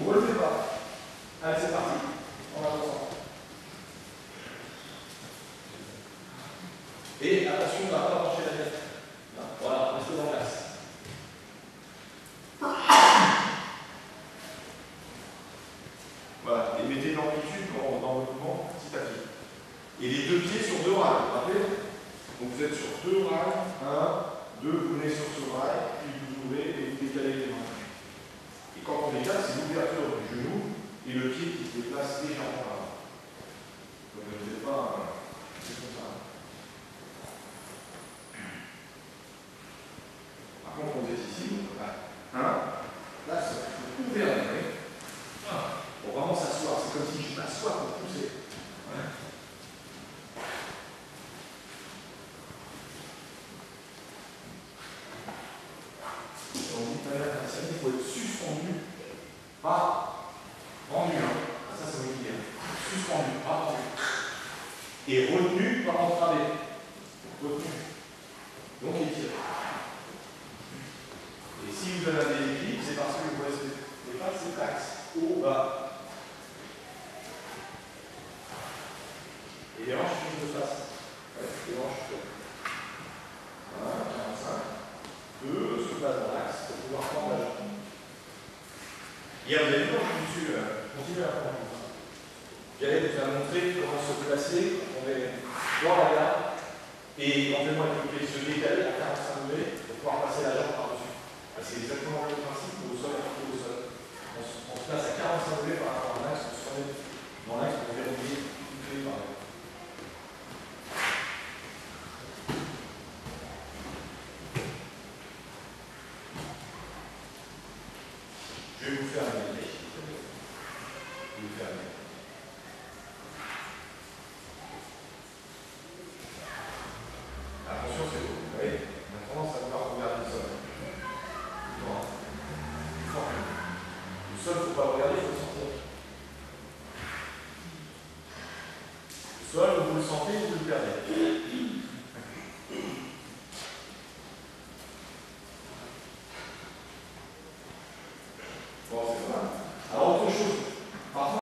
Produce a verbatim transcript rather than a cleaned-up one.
vous relevez pas. Allez, c'est parti. On avance. Et attention, on ne va pas pencher la tête. Voilà, restez dans l'axe. Voilà, et mettez l'amplitude dans, dans le mouvement petit à petit. Et les deux pieds sur deux rails, vous vous rappelez? Donc vous êtes sur deux rails, un, deux, vous venez sur ce rail, puis vous ouvrez et vous décalez les mains. Et quand on décale, c'est l'ouverture du genou et le pied qui se déplace légèrement là. Donc ne faites pas, c'est comme ça. Par contre, quand vous êtes ici, hein, là, c'est ouvert, vous voyez. Pour vraiment s'asseoir, c'est comme si je m'assois pour pousser. Ouais. On dit tout à l'heure, il faut être suspendu, pas rendu. Hein. Ça, ça veut dire suspendu, pas rendu. Et retenu, pas entravé. Retenu. Donc étiré. Et si vous avez un déséquilibre, c'est parce que vous restez les pattes, c'est l'axe. Haut, bas. Et les hanches changent de face. Ouais, les hanches. un, quarante-cinq. deux, se place dans l'axe pour pouvoir prendre la jambe. Hier, vous avez vu, on continue, continue à prendre. J'allais vous faire montrer comment se placer. On est dans la garde. Et éventuellement, avec le pied se décaler à quarante-cinq degrés pour pouvoir passer la jambe par-dessus. C'est exactement le même principe au sol et au sol. On se, on se place à quarante-cinq degrés par rapport à l'axe, on se remet dans l'axe pour verrouiller tout fait par là. Je vais vous faire un métier. Je vais vous faire un métier. Attention, c'est beau. Vous voyez, on a tendance à vouloir regarder le sol. Le sol, il ne faut pas regarder, il faut le sentir. Le sol, vous le sentez, vous le perdez.